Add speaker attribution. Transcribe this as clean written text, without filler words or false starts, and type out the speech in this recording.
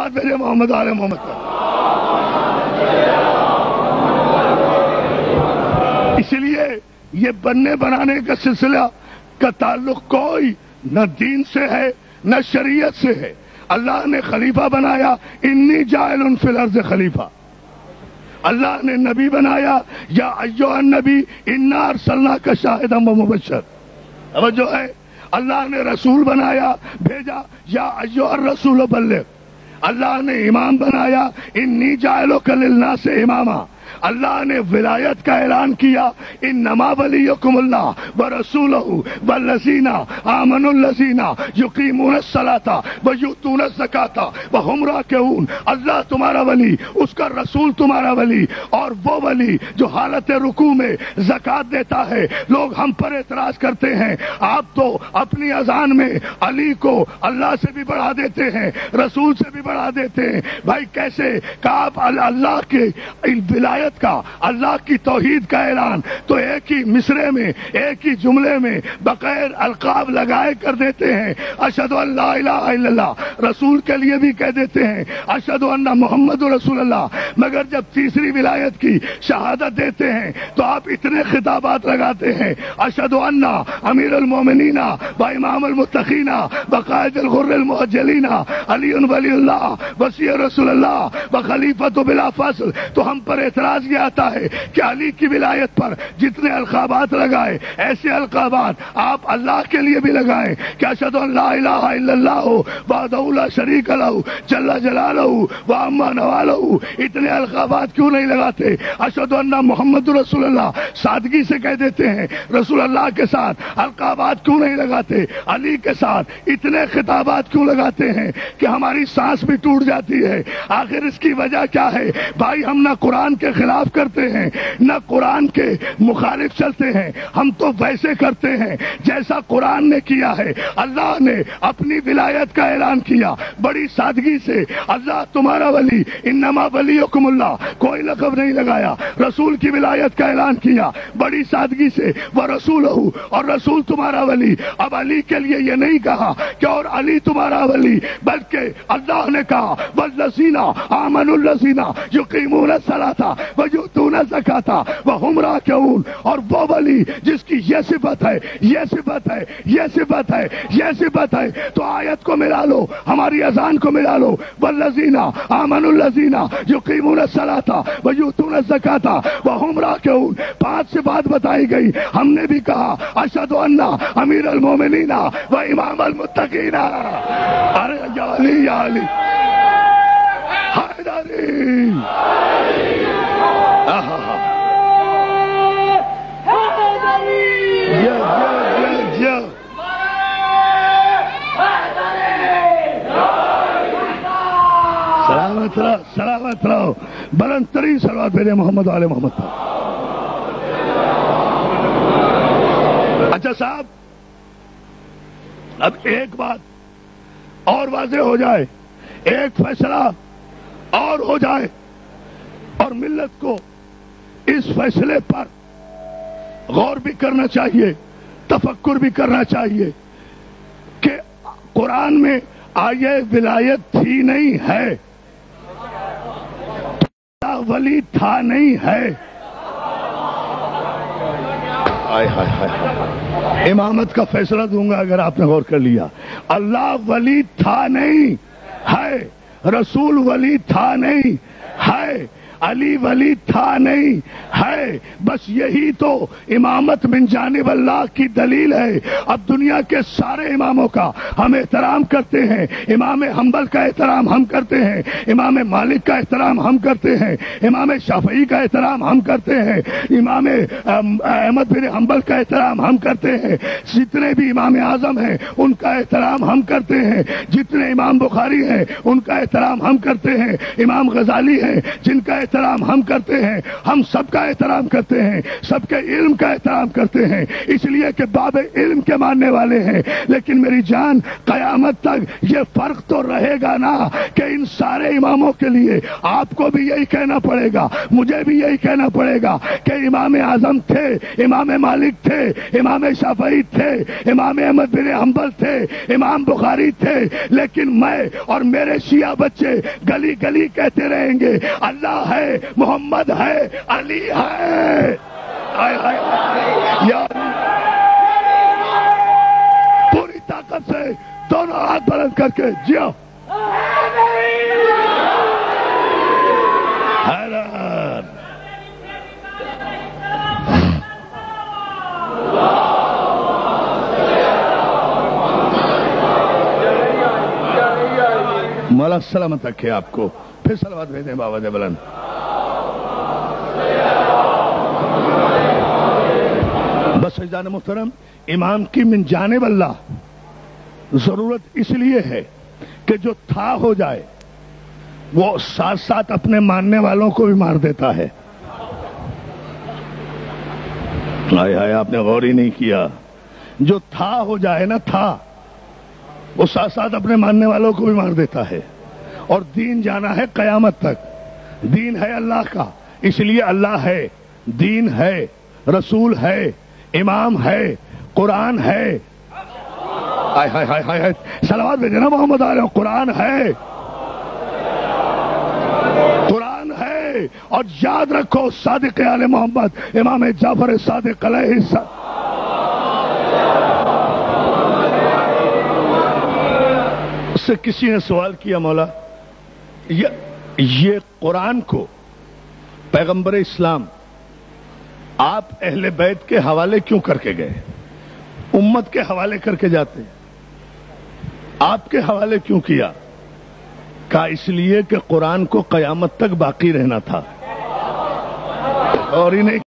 Speaker 1: صلوات بھیجے محمد آل محمد پر۔ اس لیے یہ بننے بنانے کا سلسلہ کا تعلق کوئی نہ دین سے ہے نہ شریعت سے ہے۔ اللہ نے خلیفہ بنایا، انی جاعل فی الارض خلیفہ۔ اللہ نے نبی بنایا، یا ایھا النبی انا ارسلناک شاہدا ومبشرا۔ توجہ ہے، اللہ نے رسول بنایا، بھیجا، یا ایھا الرسول بلغ۔ اللہ نے امام بنایا، انی جاعلک للناس اماما۔ اللہ نے ولایت کا اعلان کیا، انما ولیکم اللہ ورسولہ والذین آمنوا الذین یقیمون الصلاۃ ویؤتون الزکاۃ وہم راکعون۔ اللہ تمہارا ولی، اس کا رسول تمہارا ولی، اور وہ ولی جو حالت رکوع میں زکوٰۃ دیتا ہے۔ لوگ ہم پر اعتراض کرتے ہیں، آپ تو اپنی اذان میں علی کو اللہ سے بھی بڑھا دیتے ہیں، رسول سے بھی بڑھا دیتے ہیں۔ بھائی کیسے کہ آپ اللہ کے ولایت کا، اللہ کی توحید کا اعلان تو ایک ہی مصرے میں، ایک ہی جملے میں بغیر القاب لگائے کر دیتے ہیں۔ اشہد ان لا الہ الا اللہ، رسول کے لیے بھی کہہ دیتے ہیں اشہد ان محمد رسول اللہ، مگر جب تیسری ولایت کی شہادت دیتے ہیں تو آپ اتنے خطابات لگاتے ہیں، اشہد ان امیر المومنین و امام المتقین وقائد الغر المحجلین علی ولی اللہ وصی رسول اللہ و خلیفۃ بلا فصل۔ تو ہم پر اعتراض یہ آتا ہے کہ علی کی ولایت پر جتنے القابات لگائے، ایسے القابات آپ اللہ کے لیے بھی لگائیں کہ اشہد ان لا الہ الا اللہ وحدہ لا شریک لہ جل جلالہ و عما نوالہ۔ اتنے القابات کیوں نہیں لگاتے؟ اشہد ان محمد رسول اللہ سادگی سے کہہ دیتے ہیں، رسول اللہ کے ساتھ القابات کیوں نہیں لگاتے؟ علی کے ساتھ اتنے خطابات کیوں لگاتے ہیں کہ ہماری سانس بھی ٹوٹ جاتی ہے؟ آخر اس کی وجہ کیا ہے؟ بھائی ہم نہ قرآن کے خلاف کرتے ہیں نہ قرآن کے مخالف چلتے ہیں، ہم تو ویسے کرتے ہیں جیسا قرآن نے کیا ہے۔ اللہ نے اپنی ولایت کا اعلان کیا بڑی سادگی سے، اللہ تمہارا ولی، انما ولیکم اللہ، کوئی لقب نہیں لگایا۔ رسول کی ولایت کا اعلان کیا بڑی سادگی سے، ورسولہ، اور رسول تمہارا ولی۔ اب علی کے لیے یہ نہیں کہا کہ اور علی تمہارا ولی، بلکہ اللہ نے کہا والذین آمنوا الذین یقیمون الصلاۃ ویؤتون الزکاۃ وہم راکعون۔ اور وہ ولی جس کی یہ صفت ہے، یہ صفت ہے، یہ صفت ہے، یہ صفت ہے، تو آیت کو ملا لو، ہماری اذان کو ملا لو، والذین آمنوا الذین یقیمون الصلاۃ ویؤتون الزکاۃ وہم راکعون۔ 5 صفات بتائی گئی، ہم نے بھی کہا اشہد ان امیر المومنین و امام المتقین۔ ارے یا علی یا علی حیدری، سلامت رہو، سلامت رہو، بلند ترین صلوات بھیجے محمد آل محمد پر۔ اچھا صاحب، اب ایک بات اور واضح ہو جائے، ایک فیصلہ اور ہو جائے، اور ملت کو اس فیصلے پر غور بھی کرنا چاہیے، تفکر بھی کرنا چاہیے کہ قرآن میں آیہ ولایت تھی نہیں ہے، ولی تھا نہیں ہے۔ امامت کا فیصلہ دوں گا اگر آپ نے غور کر لیا۔ اللہ ولی تھا نہیں ہے، رسول ولی تھا نہیں ہے، علی ولی تھا نہیں ہے، بس یہی تو امامت من جانب اللہ کی دلیل ہے۔ اب دنیا کے سارے اماموں کا ہم احترام کرتے ہیں، امام حنبل کا احترام ہم کرتے ہیں، امام مالک کا احترام ہم کرتے ہیں، امام شافعی کا احترام ہم کرتے ہیں، امام احمد بن حنبل کا احترام ہم کرتے ہیں، جتنے بھی امام اعظم ہیں ان کا احترام ہم کرتے ہیں، جتنے امام بخاری ہیں ان کا احترام ہم کرتے ہیں، امام غزالی ہیں جن کا احترام ہم کرتے ہیں، ہم سب کا احترام کرتے ہیں، سب کے علم کا احترام کرتے ہیں، اس لیے کہ باب علم کے ماننے والے ہیں۔ لیکن میری جان، قیامت تک یہ فرق تو رہے گا نا کہ ان سارے اماموں کے لیے آپ کو بھی یہی کہنا پڑے گا، مجھے بھی یہی کہنا پڑے گا کہ امام اعظم تھے، امام مالک تھے، امام شافعی تھے، امام احمد بن حنبل تھے، امام بخاری تھے، لیکن میں اور میرے شیعہ بچے گلی گلی کہتے رہیں گے اللہ ہے، محمد ہے، علی ہے۔ یا پوری طاقت سے دونوں ہاتھ بلند کر کے جیو۔ حیران مولا سلامت رکھے آپ کو، پھر صلوات بھیجیں بابا دے بلند۔ بس عزیزان محترم، امام کی من جانب اللہ ضرورت اس لیے ہے کہ جو تھا ہو جائے، وہ ساتھ ساتھ اپنے ماننے والوں کو بھی مار دیتا ہے۔ ہائے ہائے، آپ نے غور ہی نہیں کیا، جو تھا ہو جائے نا، تھا، وہ ساتھ ساتھ اپنے ماننے والوں کو بھی مار دیتا ہے۔ اور دین جانا ہے قیامت تک، دین ہے اللہ کا، اس لیے اللہ ہے، دین ہے، رسول ہے، امام ہے، قرآن ہے۔ ہائے ہائے ہائے ہائے، صلوات بھیجیں نا محمد آ رہے ہو۔ قرآن ہے، قرآن ہے، اور یاد رکھو صادق آل محمد امام جعفر صادق علیہ السلام۔ اس سے کسی نے سوال کیا، مولا یہ قرآن کو پیغمبر اسلام آپ اہل بیت کے حوالے کیوں کر کے گئے؟ امت کے حوالے کر کے جاتے، آپ کے حوالے کیوں کیا؟ کہا اس لیے کہ قرآن کو قیامت تک باقی رہنا تھا۔ اور ہی نہیں